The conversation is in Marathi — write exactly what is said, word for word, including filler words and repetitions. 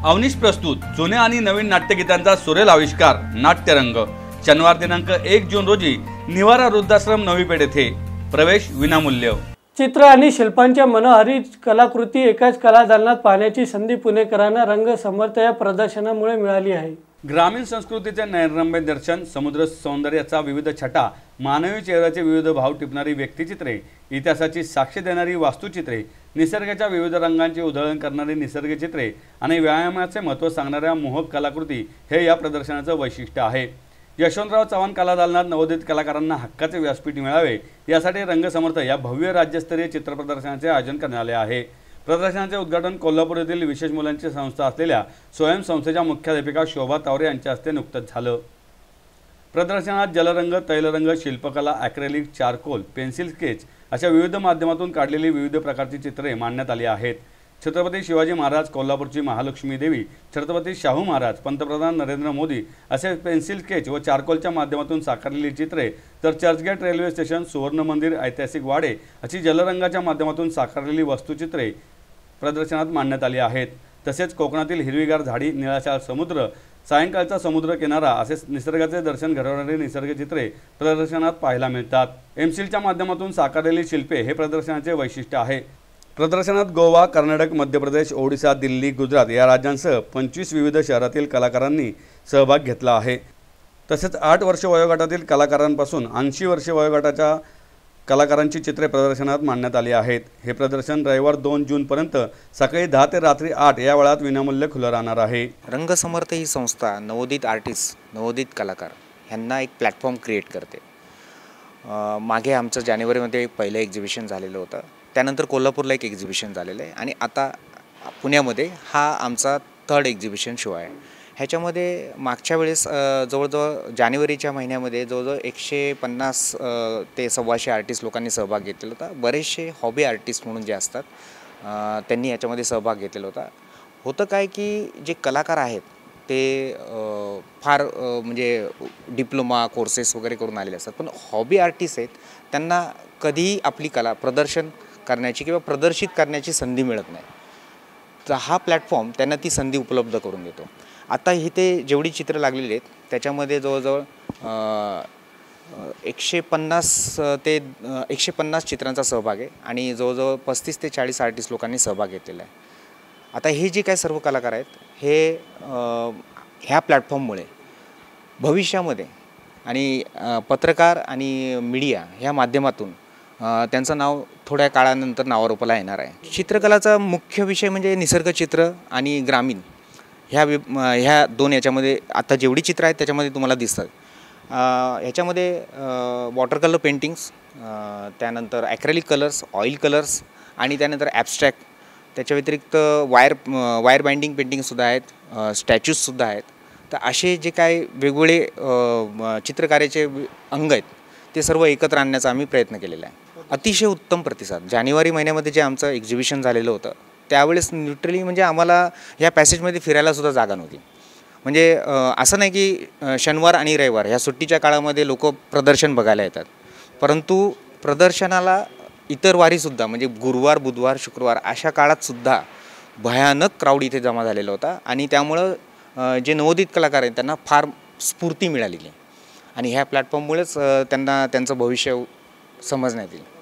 अवनीश प्रस्तुत जुने आणि नवीन नाट्यगीतांचा सुरेल आविष्कार नाट्यरंग। शनिवार दिनांक एक जून रोजी निवारा वृद्धाश्रम नवी पेठ येथे प्रवेश विनामूल्य। चित्र आणि शिल्पांच्या मनोहारी कलाकृती एकाच कलादालनात पाहण्याची संधी पुणेकरांना रंग समर्थ या प्रदर्शनामुळे मिळाली आहे। ग्रामीण संस्कृतीचे नयनरम्य दर्शन, समुद्र सौंदर्याचा विविध छटा, मानवी चेहऱ्याचे विविध भाव टिपणारी व्यक्तिचित्रे, इतिहासाची साक्ष देणारी वास्तुचित्रे, निसर्गाच्या विविध रंगांचे उधळण करणारी निसर्गचित्रे आणि व्यायामाचे महत्त्व सांगणाऱ्या मोहक कलाकृती हे या प्रदर्शनाचं वैशिष्ट्य आहे। यशवंतराव चव्हाण कलादालनात नवोदित कलाकारांना हक्काचे व्यासपीठ मिळावे यासाठी रंगसमर्थ या भव्य राज्यस्तरीय चित्र प्रदर्शनाचे आयोजन करण्यात आले आहे। प्रदर्शनाचे उद्घाटन कोल्हापूर येथील विशेष मुलांची संस्था असलेल्या स्वयं संस्थेच्या मुख्याध्यापिका शोभा तावरे यांच्या हस्ते नुकतंच झालं। प्रदर्शनात जलरंग, तैलरंग, शिल्पकला, ॲक्रेलिक, चारकोल, पेन्सिल स्केच अशा विविध माध्यमातून काढलेली विविध प्रकारची चित्रे मांडण्यात आली आहेत। छत्रपती शिवाजी महाराज, कोल्हापूरची महालक्ष्मी देवी, छत्रपती शाहू महाराज, पंतप्रधान नरेंद्र मोदी असे पेन्सिल स्केच व चारकोलच्या माध्यमातून साकारलेली चित्रे, तर चर्चगेट रेल्वे स्टेशन, सुवर्ण मंदिर, ऐतिहासिक वाडे अशी जलरंगाच्या माध्यमातून साकारलेली वस्तुचित्रे प्रदर्शनात मांडण्यात आली आहेत। तसेच कोकणातील हिरवीगार झाडी, निळाशार समुद्र, सायंकाळचा समुद्र किनारा असे निसर्गाचे दर्शन घडवणारी निसर्गचित्रे प्रदर्शनात पाहायला मिळतात। एमसीलच्या माध्यमातून साकारलेली शिल्पे हे प्रदर्शनाचे वैशिष्ट्य आहे। प्रदर्शनात गोवा, कर्नाटक, मध्य प्रदेश, ओडिशा, दिल्ली, गुजरात या राज्यांसह पंचवीस विविध शहरातील कलाकारांनी सहभाग घेतला आहे। तसेच आठ वर्ष वयोगटातील कलाकारांपासून ऐंशी वर्ष वयोगटाच्या कलाकारांची चित्रे प्रदर्शनात मांडण्यात आली आहेत। हे प्रदर्शन रविवार दोन जून पर्यंत सकाळी दहा ते रात्री आठ या वेळात विनामूल्य खुलं राहणार आहे। रंगसमर्थ ही संस्था नवोदित आर्टिस्ट, नवोदित कलाकार यांना एक प्लॅटफॉर्म क्रिएट करते। मागे आमचं जानेवारीमध्ये पहिलं एक्झिबिशन झालेलं होतं, त्यानंतर कोल्हापूरला एक एक्झिबिशन झालेलं आहे आणि आता पुण्यामध्ये हा आमचा थर्ड एक्झिबिशन शो आहे। ह्याच्यामध्ये मागच्या वेळेस जवळजवळ जानेवारीच्या महिन्यामध्ये जवळजवळ एकशे पन्नास ते सव्वाशे आर्टिस्ट लोकांनी सहभाग घेतलेला होता। बरेचसे हॉबी आर्टिस्ट म्हणून जे असतात त्यांनी याच्यामध्ये सहभाग घेतलेला होता। होतं काय की जे कलाकार आहेत ते फार म्हणजे डिप्लोमा कोर्सेस वगैरे करून आलेले असतात, पण हॉबी आर्टिस्ट आहेत त्यांना कधीही आपली कला प्रदर्शन करण्याची किंवा प्रदर्शित करण्याची संधी मिळत नाही। तर हा प्लॅटफॉर्म त्यांना ती संधी उपलब्ध करून देतो। आता इथे जेवढी चित्र लागलेली आहेत त्याच्यामध्ये जवळजवळ एकशे पन्नास ते एकशे पन्नास चित्रांचा सहभाग आहे आणि जवळजवळ पस्तीस ते चाळीस आर्टिस्ट लोकांनी सहभाग घेतलेला आहे। आता हे जे काय सर्व कलाकार आहेत हे ह्या प्लॅटफॉर्ममुळे भविष्यामध्ये आणि पत्रकार आणि मीडिया ह्या माध्यमातून त्यांचं नाव थोड्या काळानंतर नावारूपाला येणार आहे। चित्रकलाचा मुख्य विषय म्हणजे निसर्गचित्र आणि ग्रामीण ह्या ह्या दोन याच्यामध्ये आता जेवढी चित्र आहेत त्याच्यामध्ये तुम्हाला दिसतात। ह्याच्यामध्ये वॉटर कलर पेंटिंग्स, त्यानंतर ॲक्रेलिक कलर्स, ऑइल कलर्स आणि त्यानंतर ॲब्स्ट्रॅक्ट, त्याच्या व्यतिरिक्त वायर वायर बाइंडिंग पेंटिंगसुद्धा आहेत, स्टॅच्यूजसुद्धा आहेत। तर असे जे काय वेगवेगळे चित्रकाराचे अंग आहेत ते सर्व एकत्र आणण्याचा आम्ही प्रयत्न केलेला आहे। अतिशय उत्तम प्रतिसाद। जानेवारी महिन्यामध्ये जे आमचं एक्झिबिशन झालेलं होतं त्यावेळेस न्यूट्रली म्हणजे आम्हाला ह्या पॅसेजमध्ये फिरायलासुद्धा जागा नव्हती। म्हणजे असं नाही की शनिवार आणि रविवार ह्या सुट्टीच्या काळामध्ये लोक प्रदर्शन बघायला येतात, परंतु प्रदर्शनाला इतर वारीसुद्धा म्हणजे गुरुवार, बुधवार, शुक्रवार अशा काळातसुद्धा भयानक क्राऊड इथे जमा झालेला होता आणि त्यामुळं जे नवोदित कलाकार आहेत त्यांना फार स्फूर्ती मिळालेली आणि ह्या प्लॅटफॉर्ममुळेच त्यांना त्यांचं भविष्य समजण्यात येईल।